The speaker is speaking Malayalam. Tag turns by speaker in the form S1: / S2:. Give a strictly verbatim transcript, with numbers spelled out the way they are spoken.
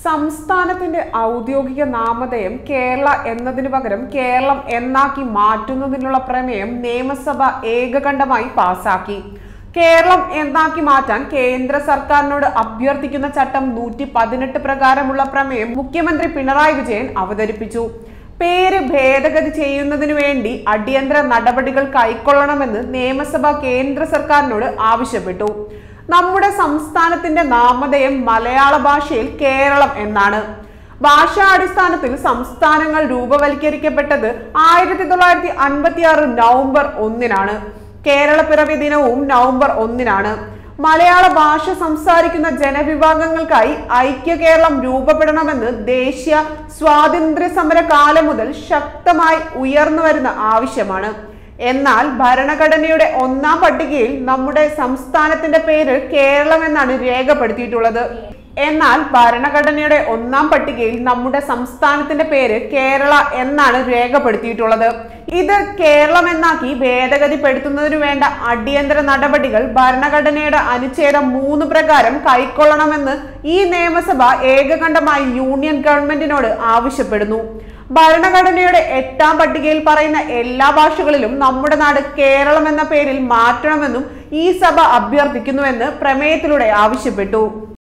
S1: സംസ്ഥാനത്തിന്റെ ഔദ്യോഗിക നാമധേയം കേരള എന്നതിനു പകരം കേരളം എന്നാക്കി മാറ്റുന്നതിനുള്ള പ്രമേയം നിയമസഭ ഏകകണ്ഠമായി പാസാക്കി. കേരളം എന്നാക്കി മാറ്റാൻ കേന്ദ്ര സർക്കാരിനോട് അഭ്യർത്ഥിക്കുന്ന ചട്ടം നൂറ്റി പതിനെട്ട് പ്രകാരമുള്ള പ്രമേയം മുഖ്യമന്ത്രി പിണറായി വിജയൻ അവതരിപ്പിച്ചു. പേര് ഭേദഗതി ചെയ്യുന്നതിനു വേണ്ടി അടിയന്തര നടപടികൾ കൈക്കൊള്ളണമെന്ന് നിയമസഭ കേന്ദ്ര സർക്കാരിനോട് ആവശ്യപ്പെട്ടു. നമ്മുടെ സംസ്ഥാനത്തിന്റെ നാമധേയം മലയാള ഭാഷയിൽ കേരളം എന്നാണ്. ഭാഷാടിസ്ഥാനത്തിൽ സംസ്ഥാനങ്ങൾ രൂപവൽക്കരിക്കപ്പെട്ടത് ആയിരത്തി തൊള്ളായിരത്തി അൻപത്തി ആറ് നവംബർ ഒന്നിനാണ്. കേരള പിറവി ദിനവും നവംബർ ഒന്നിനാണ്. മലയാള ഭാഷ സംസാരിക്കുന്ന ജനവിഭാഗങ്ങൾക്കായി ഐക്യ കേരളം രൂപപ്പെടണമെന്ന് ദേശീയ സ്വാതന്ത്ര്യ സമര കാലം മുതൽ ശക്തമായി ഉയർന്നു വരുന്ന ആവശ്യമാണ്. എന്നാൽ ഭരണഘടനയുടെ ഒന്നാം പട്ടികയിൽ നമ്മുടെ സംസ്ഥാനത്തിന്റെ പേര് കേരളം എന്നാണ് രേഖപ്പെടുത്തിയിട്ടുള്ളത്. എന്നാൽ ഭരണഘടനയുടെ ഒന്നാം പട്ടികയിൽ നമ്മുടെ സംസ്ഥാനത്തിന്റെ പേര് കേരള എന്നാണ് രേഖപ്പെടുത്തിയിട്ടുള്ളത്. ഇത് കേരളം എന്നാക്കി ഭേദഗതിപ്പെടുത്തുന്നതിനു വേണ്ട അടിയന്തര നടപടികൾ ഭരണഘടനയുടെ അനുച്ഛേദം മൂന്ന് പ്രകാരം കൈക്കൊള്ളണമെന്ന് ഈ നിയമസഭ ഏകകണ്ഠമായി യൂണിയൻ ഗവൺമെന്റിനോട് ആവശ്യപ്പെടുന്നു. ഭരണഘടനയുടെ എട്ടാം പട്ടികയിൽ പറയുന്ന എല്ലാ ഭാഷകളിലും നമ്മുടെ നാട് കേരളം എന്ന പേരിൽ മാറ്റണമെന്നും ഈ സഭ അഭ്യർത്ഥിക്കുന്നുവെന്ന് പ്രമേയത്തിലൂടെ ആവശ്യപ്പെട്ടു.